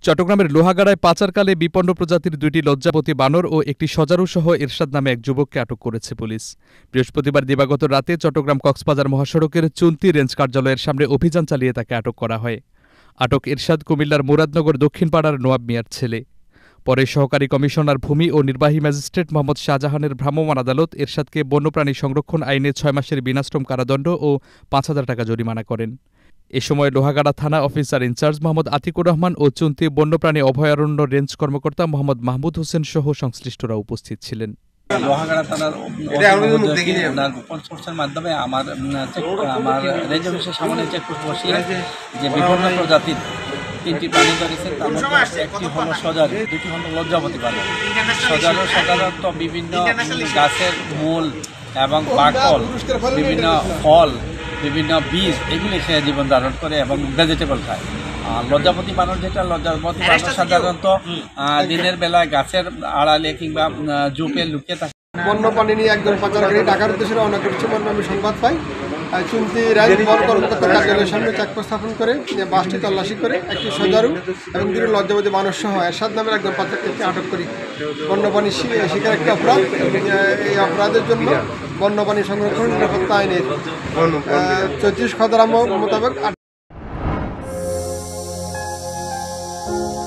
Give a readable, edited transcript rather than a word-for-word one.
চট্টগ্রামের লোহাগাড়ায় পাচারকালে বিপন্ন প্রজাতির ২টি লজ্জাপতি বানর ও একটি সজারু সহ এরশাদ নামে এক যুবককে আটক করেছে পুলিশ। বৃহস্পতিবার দিবাগত রাতে চট্টগ্রাম কক্সবাজার মহাসড়কের চুন্তি রেঞ্জ কার্যালয়ের সামনে অভিযান চালিয়ে তাকে আটক করা হয়। আটক এরশাদ কুমিল্লার মুরাদনগর দক্ষিণপাড়ার নোয়াব মিয়ার ছেলে। পরে সহকারী কমিশনার ভূমি ও নির্বাহী ম্যাজিস্ট্রেট মোহাম্মদ শাহজাহানের ভ্রাম্যমাণ আদালত এরশাদকে বন্যপ্রাণী সংরক্ষণ আইনে ৬ মাসের বিনাশ্রম কারাদণ্ড ও ৫,০০০ টাকা জরিমানা করেন। এ সময় লোহাগাড়া থানা অফিসার ইনচার্জ মোহাম্মদ আতিকুর রহমান ও চুন্তি বন্যপ্রাণী অভয়ারণ্য রেঞ্জ কর্মকর্তা মোহাম্মদ মাহমুদ হোসেন সহ সংশ্লিষ্টরা উপস্থিত ছিলেন। লোহাগাড়া থানার গোপন সোর্সের মাধ্যমে আমার রেঞ্জ অফিসের সামনে চেকপোস্ট বসিয়ে যে বিভিন্ন প্রজাতির ৩টি প্রাণী ধরেছে, তার মধ্যে একটি হলো সজারু, দুটি হলো লজ্জাপতি বানর। সজারু সাধারণত বিভিন্ন গাছের মূল এবং বাকল, বিভিন্ন ফল, বিভিন্ন বীজ এগুলি সে জীবন ধারণ করে এবং ভেজিটেবল খায়। লজ্জাপতি বানর সাধারণত দিনের বেলায় গাছের আড়ালে কিংবা জুপে লুকিয়ে থাকে। বন্যপ্রাণী নিয়ে একজন পাচারকারী ঢাকার উদ্দেশ্যে রওনা করছে মর্মে আমি সংবাদ পাই। চুন্তি রেঞ্জ বন কর্মকর্তার কার্যালয়ের সামনে চেকপোস্ট স্থাপন করে বাসটি তল্লাশি করে একটি সজারু এবং ২টি লজ্জাপতি বানর সহ এরশাদ নামের একজন পাচারকারীকে আটক করি। বন্যপ্রাণী শিকার একটি অপরাধ। এই অপরাধের জন্য বন্যপ্রাণী সংরক্ষণ নিরাপত্তা আইনের ৩৪ খদরা মোতাবেক